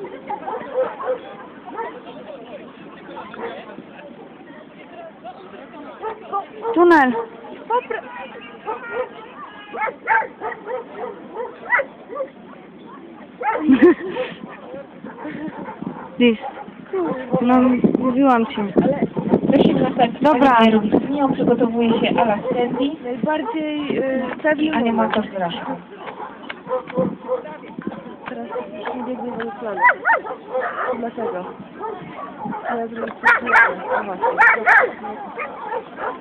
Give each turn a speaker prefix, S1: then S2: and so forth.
S1: Tunel. Lis. No, mówiłam ci.
S2: Ale prosimy następnie.
S1: Dobra.
S2: Z nią przygotowuje się Ala Stendi.
S1: Najbardziej
S2: I Ania Malkowska.
S1: Teraz nie biegnie do planu. Dlaczego? Ja zrobię coś. No właśnie.